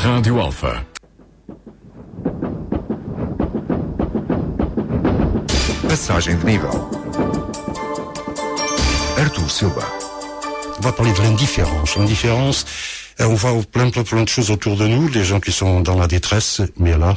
Rádio Alfa. Passagem de nível. Artur Silva. On va parler de l'indifférence. L'indifférence, on voit plein de choses autour de nous, des gens qui sont dans la détresse, mais là,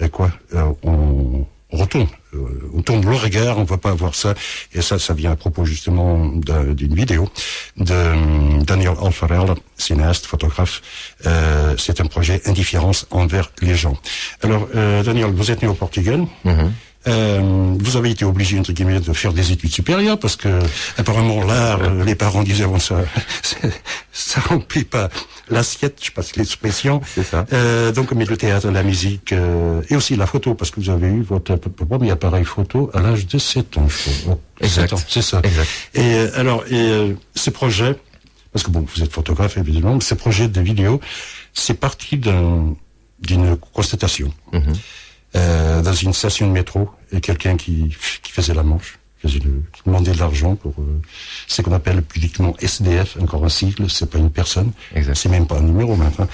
on retourne. On tourne le regard, on va pas avoir ça. Et ça vient à propos justement d'une vidéo de Daniel Alfarel, cinéaste, photographe. C'est un projet indifférence envers les gens. Alors, Daniel, vous êtes né au Portugal. Vous avez été obligé, entre guillemets, de faire des études supérieures parce que, apparemment, l'art, les parents disaient, bon, ça remplit pas l'assiette, je passe l'expression. C'est ça. Donc, mais le théâtre, la musique, et aussi la photo, parce que vous avez eu votre premier appareil photo à l'âge de 7 ans, je crois. Exact. 7 ans, c'est ça. Exact. Et ce projet, parce que bon, vous êtes photographe, évidemment, ce projet de vidéo, c'est parti d'une constatation. Dans une station de métro, et quelqu'un qui faisait la manche, qui demandait de l'argent pour ce qu'on appelle publiquement SDF, encore un sigle, c'est pas une personne, c'est même pas un numéro maintenant.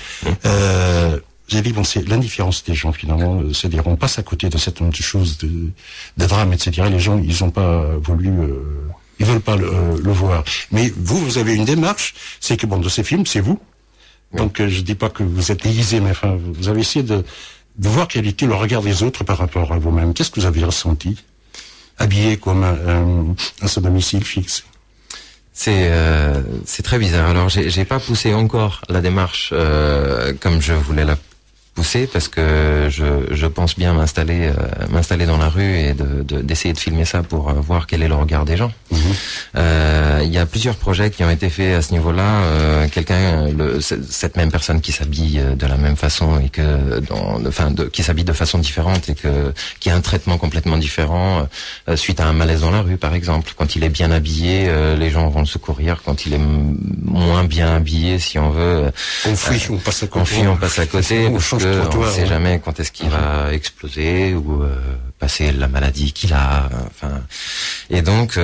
J'ai dit, bon, c'est l'indifférence des gens finalement, c'est-à-dire on passe à côté de certaines choses de drame, etc. Les gens, ils ont pas voulu, ils veulent pas le voir. Mais vous avez une démarche, c'est que bon, de ces films, c'est vous. Donc je dis pas que vous êtes déguisé, mais enfin, vous avez essayé de voir quel était le regard des autres par rapport à vous-même. Qu'est-ce que vous avez ressenti, habillé comme à ce domicile fixe? C'est très bizarre. Alors j'ai pas poussé encore la démarche comme je voulais la pousser parce que je pense bien m'installer dans la rue et d'essayer de filmer ça pour voir quel est le regard des gens. Il y a plusieurs projets qui ont été faits à ce niveau-là. Cette même personne qui s'habille de la même façon et qui s'habille de façon différente et qui a un traitement complètement différent suite à un malaise dans la rue, par exemple. Quand il est bien habillé, les gens vont le secourir. Quand il est moins bien habillé, si on veut, on fuit, on passe à côté. On ne sait jamais quand est-ce qu'il va exploser ou passer la maladie qu'il a. Et donc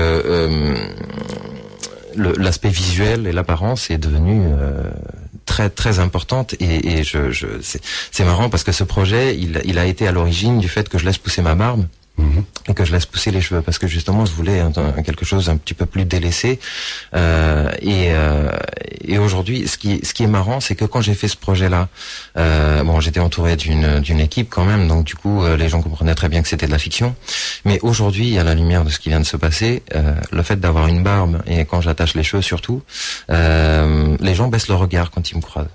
l'aspect visuel et l'apparence est devenu très très importante. Et c'est marrant parce que ce projet, il a été à l'origine du fait que je laisse pousser ma barbe. Et que je laisse pousser les cheveux parce que justement je voulais quelque chose un petit peu plus délaissé et aujourd'hui ce qui est marrant, c'est que quand j'ai fait ce projet là j'étais entouré d'une équipe quand même, donc du coup les gens comprenaient très bien que c'était de la fiction, mais aujourd'hui à la lumière de ce qui vient de se passer, le fait d'avoir une barbe et quand j'attache les cheveux surtout, les gens baissent le regard quand ils me croisent.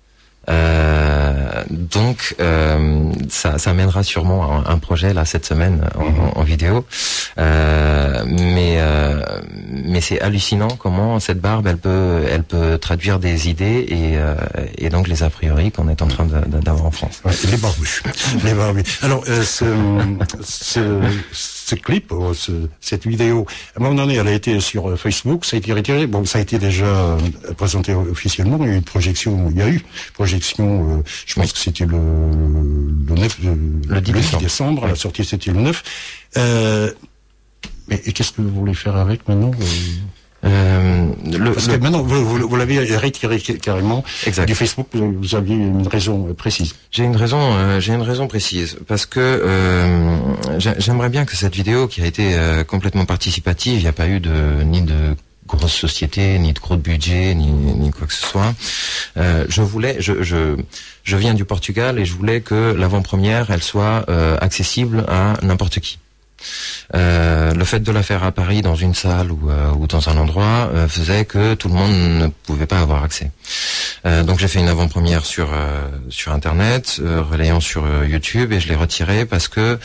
Donc ça mènera sûrement à un projet là cette semaine en vidéo, mais c'est hallucinant comment cette barbe elle peut traduire des idées et donc les a priori qu'on est en train d'avoir en France. Ouais, les barbus. Alors ce clip, cette vidéo, à un moment donné, elle a été sur Facebook, ça a été retiré. Bon, ça a été déjà présenté officiellement. Il y a eu une projection. Je pense que c'était le 10 décembre. La sortie c'était le 9. Mais qu'est-ce que vous voulez faire avec maintenant? Parce que maintenant vous l'avez retiré carrément du Facebook. Vous aviez une raison précise. J'ai une raison précise parce que j'aimerais bien que cette vidéo qui a été complètement participative, il n'y a pas eu ni de grosse société, ni de gros budget, ni quoi que ce soit. Je viens du Portugal et je voulais que l'avant-première elle soit accessible à n'importe qui. Le fait de la faire à Paris dans une salle ou dans un endroit faisait que tout le monde ne pouvait pas avoir accès. Donc j'ai fait une avant-première sur internet, relayant sur YouTube et je l'ai retiré parce que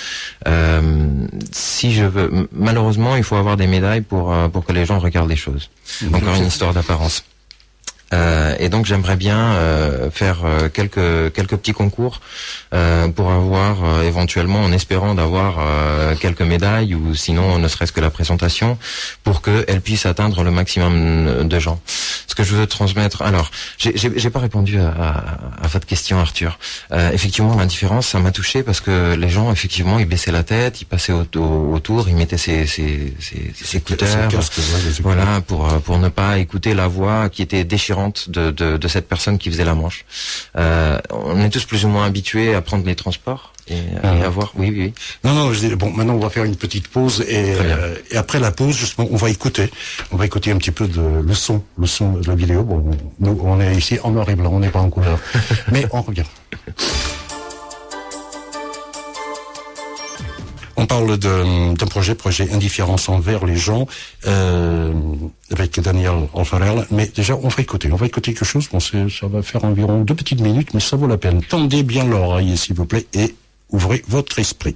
si je veux, malheureusement il faut avoir des médailles pour que les gens regardent les choses. Encore une histoire d'apparence. Et donc j'aimerais bien faire quelques petits concours pour avoir éventuellement, en espérant d'avoir quelques médailles ou sinon ne serait-ce que la présentation pour qu'elle puisse atteindre le maximum de gens. Ce que je veux transmettre. Alors, j'ai pas répondu à votre question, Arthur. Effectivement, l'indifférence, ça m'a touché parce que les gens, effectivement, ils baissaient la tête, ils passaient autour, ils mettaient ses écouteurs, voilà, pour ne pas écouter la voix qui était déchirante de cette personne qui faisait la manche. On est tous plus ou moins habitués à prendre les transports et à voir. Oui. Non, je dis, bon, maintenant on va faire une petite pause et après la pause, justement, on va écouter un petit peu le son de la vidéo. Bon, nous, on est ici en noir et blanc, on n'est pas en couleur, mais on revient. On parle d'un projet Indifférence envers les gens, avec Daniel Alfarel, mais déjà, on va écouter quelque chose. Bon, ça va faire environ 2 petites minutes, mais ça vaut la peine. Tendez bien l'oreille, s'il vous plaît, et ouvrez votre esprit.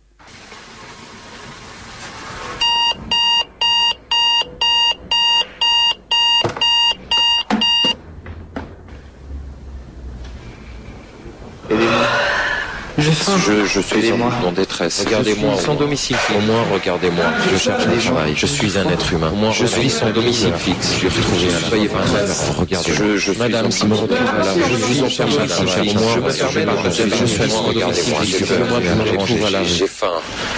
Je suis en détresse. Regardez-moi. Sans domicile fixe. Au moins, regardez-moi. Je cherche un travail. Je suis un être humain. Au moins, je suis sans domicile fixe. Je suis retrouvé à la... Soyez pas mal. Regardez. Madame, si me retrouve à la... Je suis en cherche un travail. Au moins, je suis sans domicile fixe. Moi, je me retrouve à la... J'ai faim.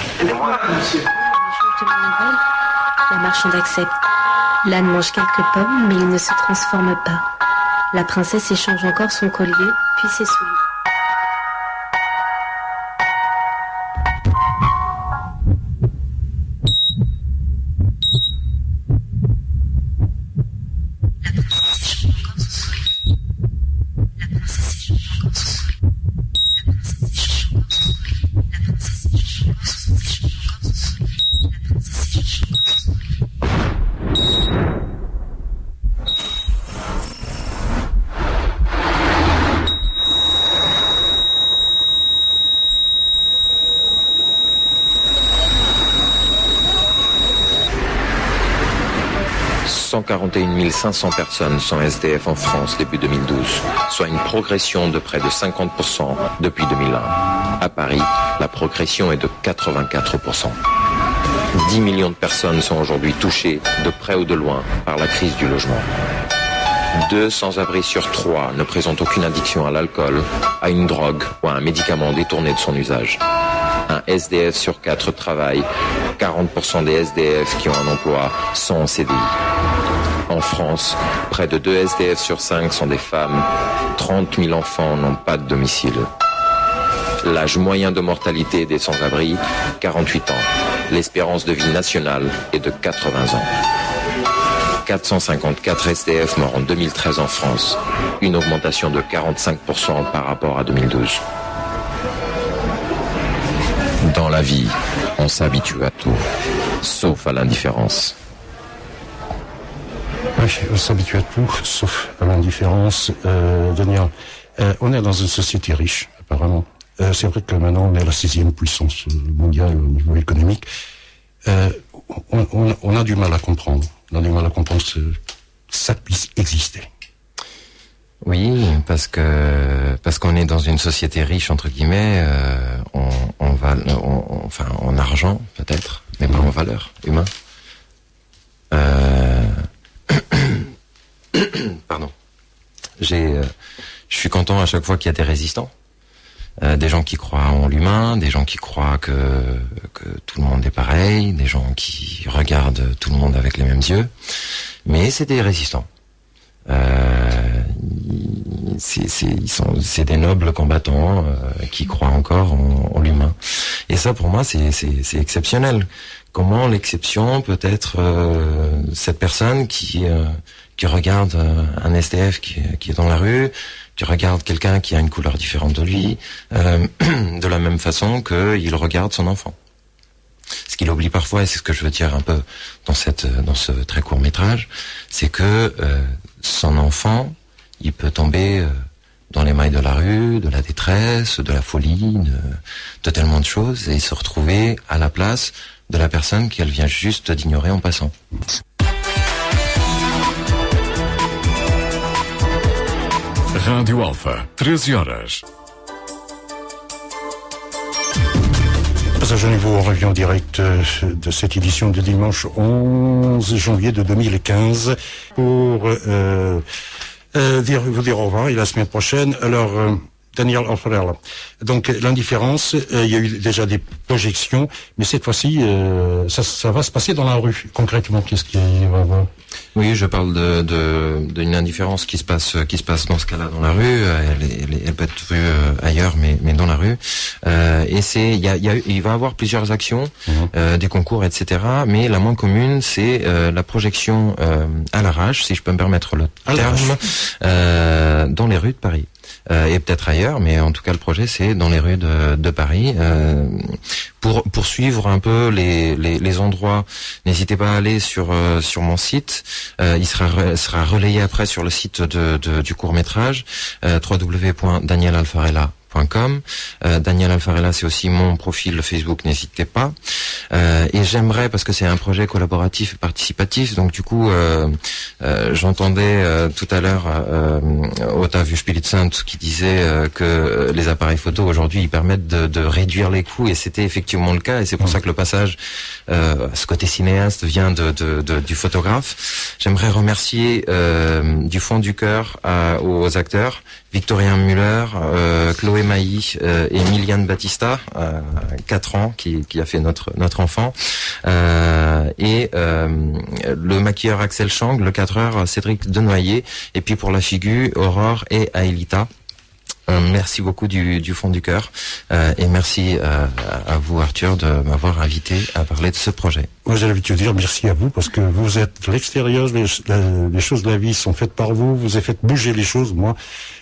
La marchande accepte. L'âne mange quelques pommes, mais il ne se transforme pas. La princesse échange encore son collier, puis ses souliers. « 141 500 personnes sont SDF en France depuis 2012, soit une progression de près de 50% depuis 2001. À Paris, la progression est de 84%. 10 millions de personnes sont aujourd'hui touchées, de près ou de loin, par la crise du logement. 2 sans-abri sur 3 ne présentent aucune addiction à l'alcool, à une drogue ou à un médicament détourné de son usage. Un SDF sur 4 travaille. 40% des SDF qui ont un emploi sont en CDI. En France, près de 2 SDF sur 5 sont des femmes. 30 000 enfants n'ont pas de domicile. L'âge moyen de mortalité des sans-abri, 48 ans. L'espérance de vie nationale est de 80 ans. 454 SDF morts en 2013 en France. Une augmentation de 45% par rapport à 2012. Dans la vie, on s'habitue à tout, sauf à l'indifférence. Oui, on s'habitue à tout, sauf à l'indifférence. Daniel, on est dans une société riche, apparemment. C'est vrai que maintenant, on est la 6e puissance mondiale au niveau économique. On a du mal à comprendre. On a du mal à comprendre que ça puisse exister. Oui, parce qu'on est dans une société riche entre guillemets, enfin en argent peut-être, mais pas en valeur humaine. Pardon. Je suis content à chaque fois qu'il y a des résistants, des gens qui croient en l'humain, des gens qui croient que tout le monde est pareil, des gens qui regardent tout le monde avec les mêmes yeux, mais c'est des résistants. C'est des nobles combattants qui croient encore en l'humain. Et ça, pour moi, c'est exceptionnel. Comment l'exception peut être cette personne qui regarde un SDF qui est dans la rue, qui regarde quelqu'un qui a une couleur différente de lui, de la même façon qu'il regarde son enfant. Ce qu'il oublie parfois, et c'est ce que je veux dire un peu dans ce très court métrage, c'est que son enfant, il peut tomber dans les mailles de la rue, de la détresse, de la folie, de tellement de choses, et se retrouver à la place de la personne qu'elle vient juste d'ignorer en passant. Rádio Alfa, 13 horas. Passage à niveau, on revient en direct de cette édition de dimanche 11 janvier de 2015 pour vous dire au revoir et la semaine prochaine. Alors, Daniel Alfarella. Donc, l'indifférence, il y a eu déjà des projections, mais cette fois-ci, ça va se passer dans la rue. Concrètement, qu'est-ce qu'il va y avoir? Oui, je parle d'une indifférence qui se passe dans ce cas-là dans la rue. Elle peut être vue ailleurs, mais dans la rue. Et il va y avoir plusieurs actions, des concours, etc. Mais la moins commune, c'est la projection à l'arrache, si je peux me permettre le terme, dans les rues de Paris. Et peut-être ailleurs, mais en tout cas le projet c'est dans les rues de Paris. Pour suivre un peu les endroits, n'hésitez pas à aller sur mon site. Il sera relayé après sur le site du court-métrage www.danielalfarella.com. Daniel Alfarella, c'est aussi mon profil Facebook, n'hésitez pas. Et j'aimerais, parce que c'est un projet collaboratif et participatif, donc du coup, j'entendais tout à l'heure Otavio Spilitzant qui disait que les appareils photo aujourd'hui ils permettent de réduire les coûts, et c'était effectivement le cas, et c'est pour ça que le passage ce côté cinéaste vient du photographe. J'aimerais remercier du fond du cœur aux acteurs Victorien Muller, Chloé Mailly et Emiliane Battista, 4 ans, qui a fait notre enfant, et le maquilleur Axel Chang, le 4h Cédric Denoyer, et puis pour la figure Aurore et Aelita. Merci beaucoup du fond du cœur, et merci à vous Arthur de m'avoir invité à parler de ce projet. Moi j'ai l'habitude de dire merci à vous parce que vous êtes l'extérieur, les choses de la vie sont faites par vous, vous avez fait bouger les choses. Moi,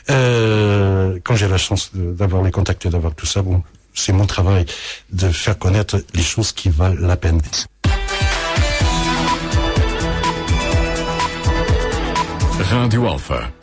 quand j'ai la chance d'avoir les contacts et d'avoir tout ça, bon, c'est mon travail de faire connaître les choses qui valent la peine. Radio Alpha.